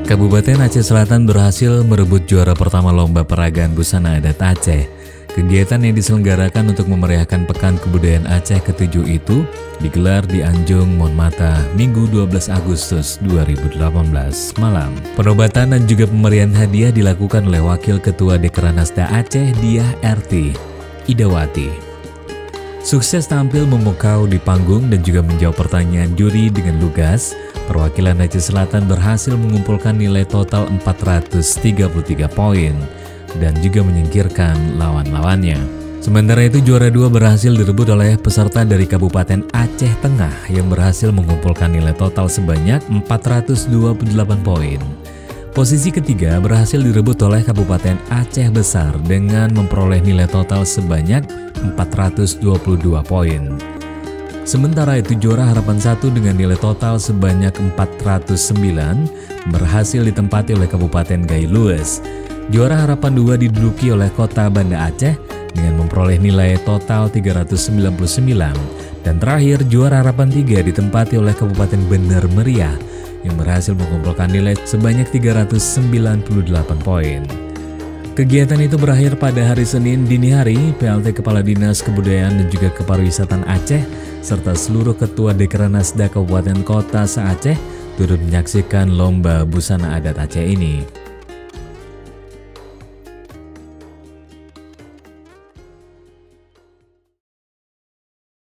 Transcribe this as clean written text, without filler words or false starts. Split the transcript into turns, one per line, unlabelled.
Kabupaten Aceh Selatan berhasil merebut juara pertama Lomba Peragaan Busana Adat Aceh. Kegiatan yang diselenggarakan untuk memeriahkan Pekan Kebudayaan Aceh ke-7 itu digelar di Anjung, Monmata, Minggu 12 Agustus 2018 malam. Penobatan dan juga pemberian hadiah dilakukan oleh Wakil Ketua Dekranasda Aceh, Diah RT Idawati. Sukses tampil memukau di panggung dan juga menjawab pertanyaan juri dengan lugas, perwakilan Aceh Selatan berhasil mengumpulkan nilai total 433 poin dan juga menyingkirkan lawan-lawannya. Sementara itu juara 2 berhasil direbut oleh peserta dari Kabupaten Aceh Tengah yang berhasil mengumpulkan nilai total sebanyak 428 poin. Posisi ketiga berhasil direbut oleh Kabupaten Aceh Besar dengan memperoleh nilai total sebanyak 422 poin. Sementara itu juara harapan 1 dengan nilai total sebanyak 409 berhasil ditempati oleh Kabupaten Gailues. Juara harapan 2 diduduki oleh Kota Banda Aceh dengan memperoleh nilai total 399. Dan terakhir juara harapan 3 ditempati oleh Kabupaten Bener Meriah yang berhasil mengumpulkan nilai sebanyak 398 poin. Kegiatan itu berakhir pada hari Senin dini hari. PLT Kepala Dinas Kebudayaan dan juga Kepariwisataan Aceh serta seluruh Ketua Dekranasda Kabupaten Kota se-Aceh turut menyaksikan Lomba Busana Adat Aceh ini.